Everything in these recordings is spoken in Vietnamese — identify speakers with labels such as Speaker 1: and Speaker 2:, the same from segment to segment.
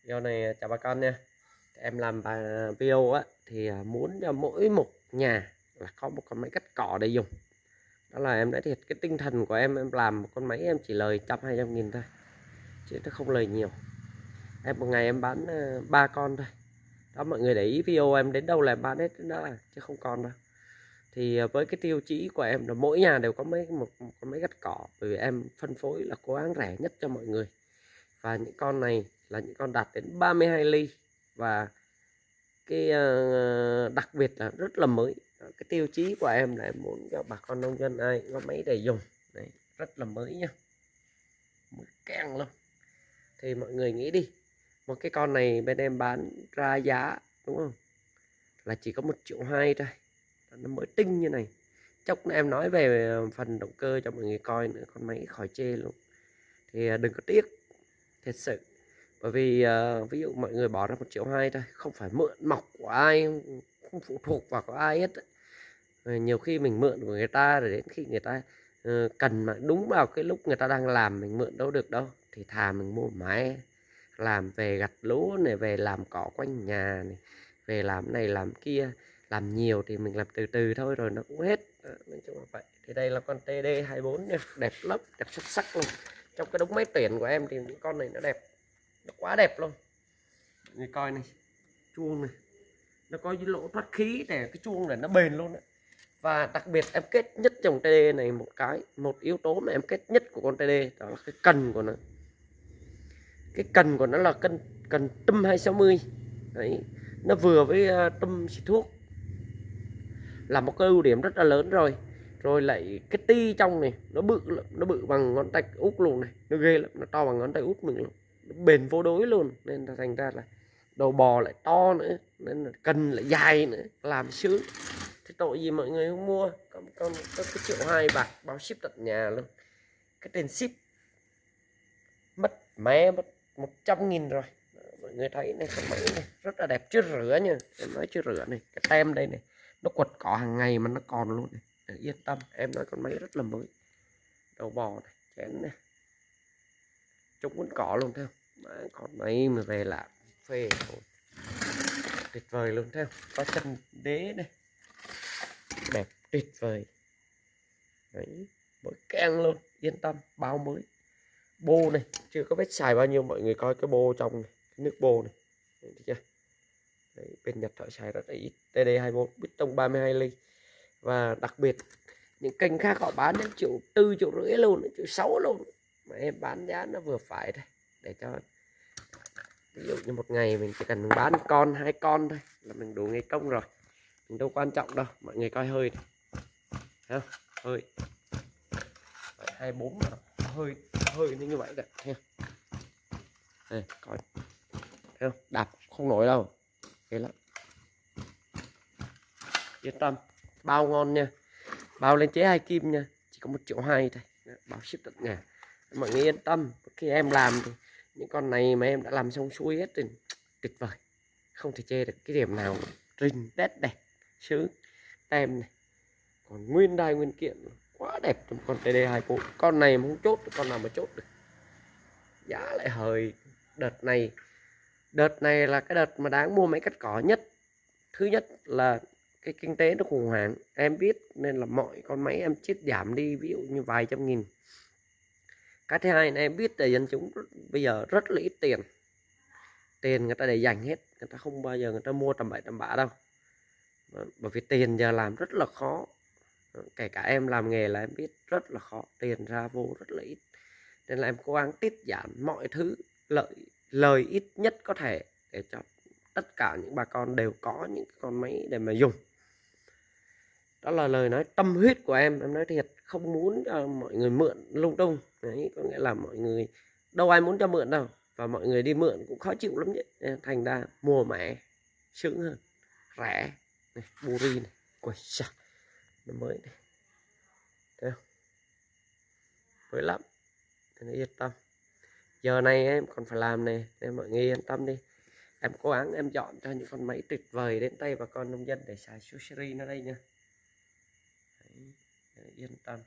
Speaker 1: Video này chào bà con nha. Em làm video á thì muốn cho mỗi một nhà là có một con máy cắt cỏ để dùng. Đó là em nói thiệt, cái tinh thần của em làm một con máy em chỉ lời 100-200 nghìn thôi, chứ nó không lời nhiều. Em một ngày em bán 3 con thôi. Đó, mọi người để ý video em đến đâu là em bán hết đến đó, chứ không còn đâu. Thì với cái tiêu chí của em là mỗi nhà đều có một con máy cắt cỏ, bởi vì em phân phối là cố gắng rẻ nhất cho mọi người. Và những con này là những con đạt đến 32 ly, và cái đặc biệt là rất là mới. Cái tiêu chí của em là em muốn cho bà con nông dân ai có máy để dùng. Đấy, rất là mới nha, mới keng luôn. Thì mọi người nghĩ đi, một cái con này bên em bán ra giá đúng không, là chỉ có 1,2 triệu thôi. Nó mới tinh như này. Chốc nữa em nói về phần động cơ cho mọi người coi nữa, con máy khỏi chê luôn. Thì đừng có tiếc, thật sự. Bởi vì ví dụ mọi người bỏ ra 1,2 triệu thôi, không phải mượn mọc của ai, không phụ thuộc vào có ai hết. Nhiều khi mình mượn của người ta rồi đến khi người ta cần mà đúng vào cái lúc người ta đang làm mình mượn đâu được đâu, thì thà mình mua máy làm về gặt lúa này, về làm cỏ quanh nhà này, về làm này làm kia. Làm nhiều thì mình làm từ từ thôi rồi nó cũng hết. Nói chung là vậy. Thì đây là con TD24 nha, đẹp lắm, đẹp xuất sắc luôn. Trong cái đống máy tuyển của em thì những con này nó đẹp, nó quá đẹp luôn. Người coi này, chuông này nó có cái lỗ thoát khí để cái chuông này nó bền luôn đấy. Và đặc biệt em kết nhất trong TD này một yếu tố mà em kết nhất của con TD, đó là cái cần của nó. Cái cần của nó là cần TUM 260 đấy, nó vừa với TUM xịt thuốc, là một cái ưu điểm rất là lớn rồi. Rồi lại cái ti trong này nó bự bằng ngón tay út luôn này, nó ghê lắm, nó to bằng ngón tay út mình luôn, nó bền vô đối luôn. Nên là thành ra là đầu bò lại to nữa, nên là cần lại dài nữa, làm sướng. Thế tội gì mọi người không mua. Có cái 1,2 triệu bạc bao ship tận nhà luôn. Cái tiền ship mất 100.000 rồi. Mọi người thấy này, con máy này rất là đẹp, chưa rửa nha. Em nói chưa rửa này, cái tem đây này nó quật cỏ hàng ngày mà nó còn luôn này. Yên tâm, em nói con máy rất là mới. Đầu bò này, chén này, chống quấn cỏ luôn theo. Con máy mà về làm phê rồi, tuyệt vời luôn theo. Có chân đế này, đẹp tuyệt vời đấy, mới keng luôn, yên tâm, bao mới. Bô này chưa có vết xài bao nhiêu, mọi người coi cái bô trong này, cái nước bô này, thấy chưa? Đấy, bên Nhật họ xài rất là ít. TD21 bít tông 32 ly. Và đặc biệt những kênh khác họ bán đến 1,4 triệu, 1,5 triệu luôn, 1,6 triệu luôn, mà em bán giá nó vừa phải thôi, để cho ví dụ như một ngày mình chỉ cần bán con 2 con thôi là mình đủ ngày công rồi. Mình đâu quan trọng đâu. Mọi người coi hơi này, thấy không? Hơi 24 mà hơi như vậy đấy, thấy không? Đây, coi thấy không? Đạp không nổi đâu, thế lắm. Yên tâm, bao ngon nha, bao lên chế 2 kim nha, chỉ có 1,2 triệu thôi, bao ship tận nhà. Mọi người yên tâm, khi em làm thì những con này mà em đã làm xong xuôi hết thì tuyệt vời, không thể chê được cái điểm nào. Rinh tét đẹp, sướng, tem này còn nguyên đai nguyên kiện, quá đẹp. Trong con TD24 con này mà không chốt được con nào mà chốt được. Giá lại hời. Đợt này là cái đợt mà đáng mua máy cắt cỏ nhất. Thứ nhất là cái kinh tế nó khủng hoảng, em biết, nên là mọi con máy em chết giảm đi, ví dụ như vài trăm nghìn. Cái thứ hai là em biết là dân chúng bây giờ rất là ít tiền người ta để dành hết, người ta không bao giờ người ta mua tầm bậy tầm bạ đâu. Bởi vì tiền giờ làm rất là khó, kể cả em làm nghề là em biết rất là khó, tiền ra vô rất là ít. Nên là em cố gắng tiết giảm mọi thứ, lời ít nhất có thể, để cho tất cả những bà con đều có những con máy để mà dùng. Đó là lời nói tâm huyết của em nói thiệt, không muốn cho mọi người mượn lung tung. Đấy, có nghĩa là mọi người đâu ai muốn cho mượn đâu, và mọi người đi mượn cũng khó chịu lắm vậy. Thành ra mua mẹ sướng hơn, rẻ này, Buri này, ui sao nó mới này, thấy không? Mới lắm, nên yên tâm. Giờ này em còn phải làm này, nên mọi người yên tâm đi. Em cố gắng em dọn cho những con máy tuyệt vời đến tay bà con nông dân để xài số series nó đây nha. Đấy, yên tâm.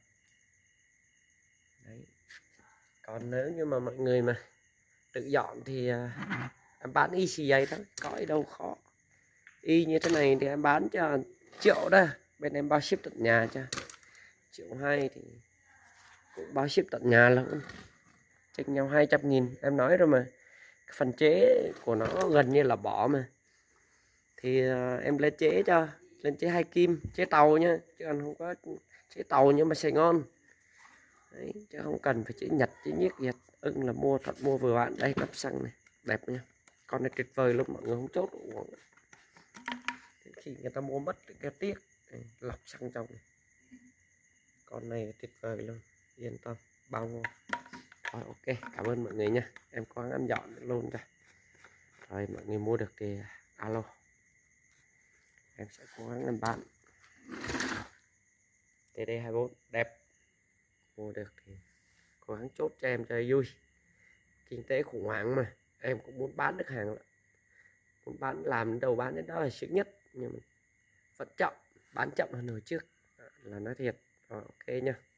Speaker 1: Đấy. Còn nếu như mà mọi người mà tự dọn thì em bán y xì vậy đó, có gì đâu khó. Y như thế này thì em bán cho triệu đó, bên em bao ship tận nhà cho. 1.200.000 thì cũng bao ship tận nhà luôn, chênh nhau 200.000. Em nói rồi mà, cái phần chế của nó gần như là bỏ mà, thì em lên chế cho, lên chế 2 kim, chế tàu nhá, chứ còn không có chế tàu nhưng mà sẽ ngon. Đấy, chứ không cần phải chế nhật chế nhiếc gì hết. Ưng là mua thật mua vừa bạn. Đây nắp xăng này đẹp nha, con này tuyệt vời luôn, mọi người không chốt uống. Đến khi người ta mua mất cái tiếc. Đây, lọc xăng trong này. Con này tuyệt vời luôn, yên tâm bao ngon. Rồi ok, cảm ơn mọi người nha, em có em dọn luôn rồi. Rồi mọi người mua được thì alo, em sẽ cố gắng em bán. TD24 đẹp, mua được thì cố gắng chốt cho em cho vui. Kinh tế khủng hoảng mà, em cũng muốn bán được hàng, muốn bán làm đầu bán đến đó là sướng nhất, nhưng mà vẫn chậm, bán chậm hơn hồi trước là nói thiệt. Rồi ok nha.